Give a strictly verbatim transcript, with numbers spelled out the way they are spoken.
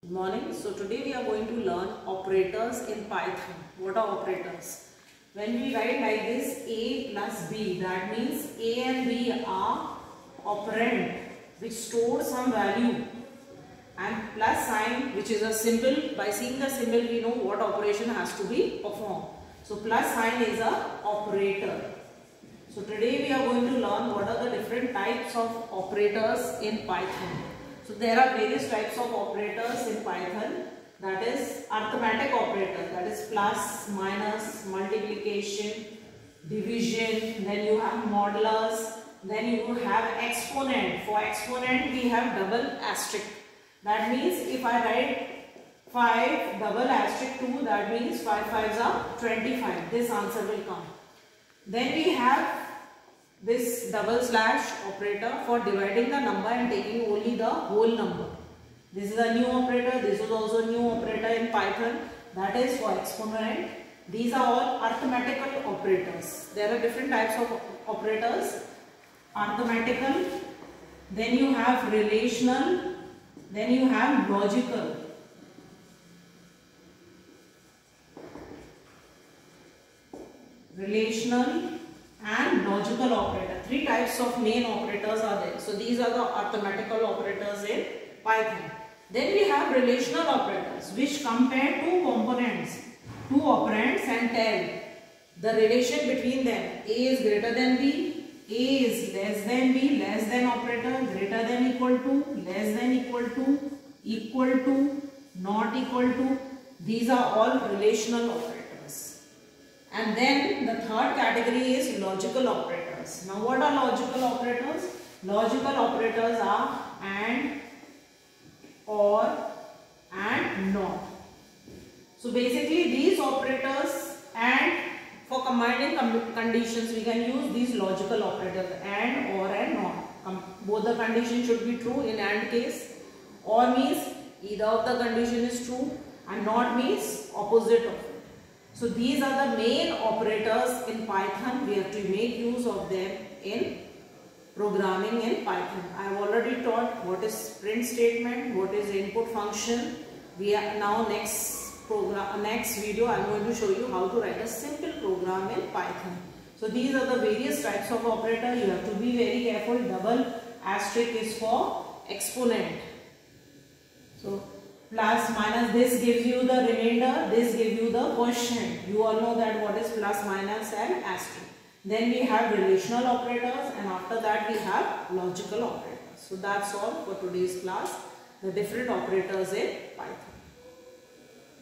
Good morning. So today we are going to learn operators in Python. What are operators? When we write like this A plus B, that means A and B are operand which store some value, and plus sign which is a symbol. By seeing the symbol we know what operation has to be performed. So plus sign is a operator. So today we are going to learn what are the different types of operators in Python. So there are various types of operators in Python. That is arithmetic operator, that is plus, minus, multiplication, division, then you have modulus, then you have exponent. For exponent we have double asterisk. That means if I write five double asterisk two, that means five fives are twenty-five. This answer will come. Then we have this double slash operator for dividing the number and taking only the whole number. This is a new operator. This is also a new operator in Python. That is for exponent. These are all arithmetical operators. There are different types of operators. Arithmetical. Then you have relational. Then you have logical. Relational and logical operator. Three types of main operators are there. So these are the arithmetical operators in Python. Then we have relational operators which compare two components, two operands, and tell the relation between them. A is greater than B, A is less than B, less than operator, greater than equal to, less than equal to, equal to, not equal to. These are all relational operators. And then the third category is logical operators. Now what are logical operators? Logical operators are and, or, and not. So basically these operators, and for combining conditions we can use these logical operators and, or, and not. Both the conditions should be true in and case. Or means either of the condition is true, and not means opposite of it. So these are the main operators in Python. We have to make use of them in programming in Python. I have already taught what is print statement, what is input function. We are now next program, next video I am going to show you how to write a simple program in Python. So these are the various types of operator. You have to be very careful. Double asterisk is for exponent. So plus, minus, this gives you the remainder, this gives you the quotient. You all know that what is plus, minus and asterisk. Then we have relational operators, and after that we have logical operators. So that's all for today's class, the different operators in Python.